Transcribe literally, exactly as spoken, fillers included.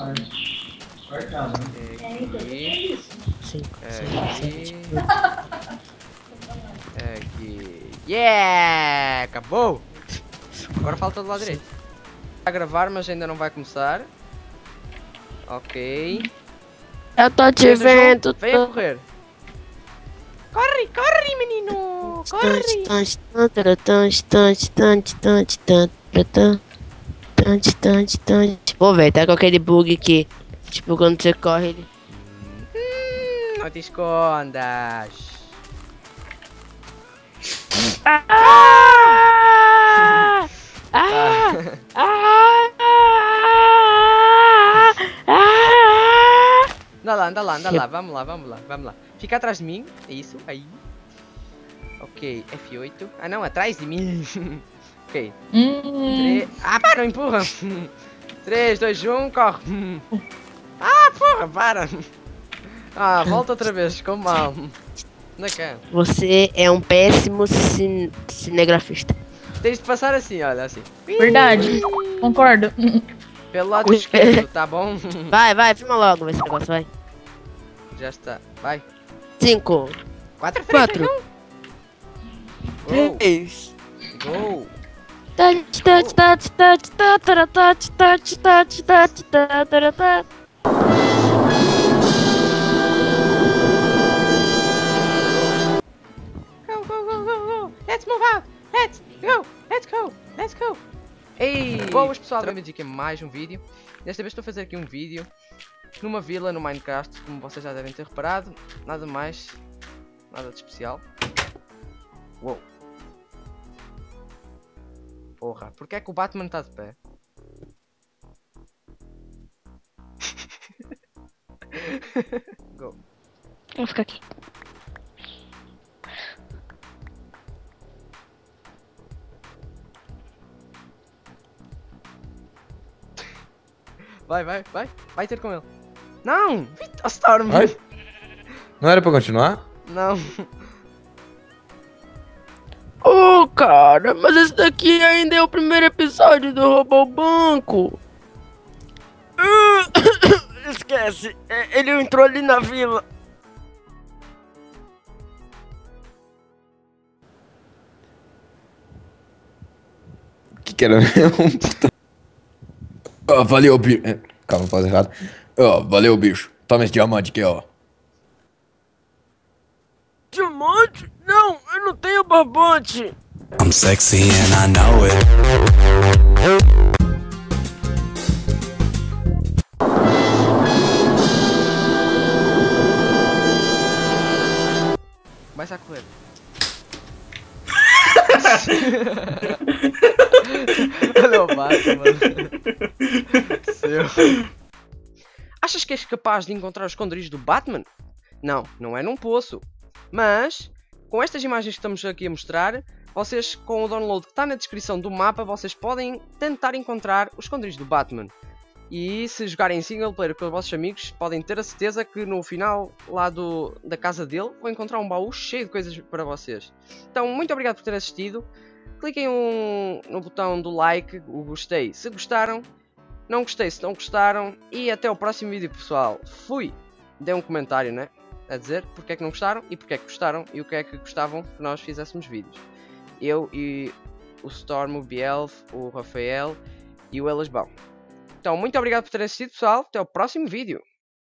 Aqui. cinco, Aqui. Aqui. Yeah! Acabou! Agora falta do lado direito. Está a gravar, mas ainda não vai começar. Ok. Eu tô te vendo. Vem a correr. Corre, corre, menino! Corre! Pô, velho, tá com aquele bug que, tipo, quando você corre, ele... Hum, não te escondas. Ah! Ah! Ah! Ah! Anda lá, anda lá, anda lá. Vamos lá, vamos lá, vamos lá. Fica atrás de mim. É isso, aí. Ok, F oito. Ah não, atrás de mim. Ok. Hum. três... Ah, para, não empurra. três, dois, um, corre. Ah, porra, para. Ah, volta outra vez, ficou mal. Anda cá. Você é um péssimo cin cinegrafista. Tens de passar assim, olha, assim. Verdade, concordo. Pelo lado esquerdo, tá bom? Vai, vai, filma logo esse negócio, vai. Já está, vai. cinco, quatro, quatro, Go, três. go. Touch, touch, touch, touch, touch, touch, touch, touch, touch, touch, touch. Go, go, go, go, go. Let's move out. Let's go. Let's go. Let's go. Ei, boas pessoal, bem-vindos aqui a mais um vídeo. Desta vez estou a fazer aqui um vídeo numa vila no Minecraft, como vocês já devem ter reparado. Nada mais, nada de especial. Uou. Porra, porque é que o Batman está de pé? Go. Vou ficar aqui. Vai, vai, vai. Vai ter com ele. Não! Vita Storm! Vai. Não era pra continuar? Não. Oh, cara, mas esse daqui ainda é o primeiro episódio do Roubo Banco. Esquece, é, ele entrou ali na vila. O que que era mesmo? Ó, valeu, bicho. Calma, faz errado. Ó, valeu, bicho. Toma esse diamante aqui, ó. Diamante? Não, eu não tenho barbante. I'm sexy and I know it. Começa a correr. Olha o Batman. Seu. Achas que és capaz de encontrar os esconderijos do Batman? Não, não é num poço. Mas, com estas imagens que estamos aqui a mostrar, vocês, com o download que está na descrição do mapa, vocês podem tentar encontrar os esconderijos do Batman. E se jogarem single player com os vossos amigos, podem ter a certeza que no final lá do, da casa dele vão encontrar um baú cheio de coisas para vocês. Então, muito obrigado por ter assistido. Cliquem um, no botão do like, o gostei se gostaram. Não gostei se não gostaram. E até o próximo vídeo, pessoal. Fui! Dê um comentário, né? A dizer porque é que não gostaram e porque é que gostaram e o que é que gostavam que nós fizéssemos vídeos. Eu e o Storm, o Bielf, o Rafael e o Elasbão. Então, muito obrigado por terem assistido, pessoal. Até o próximo vídeo.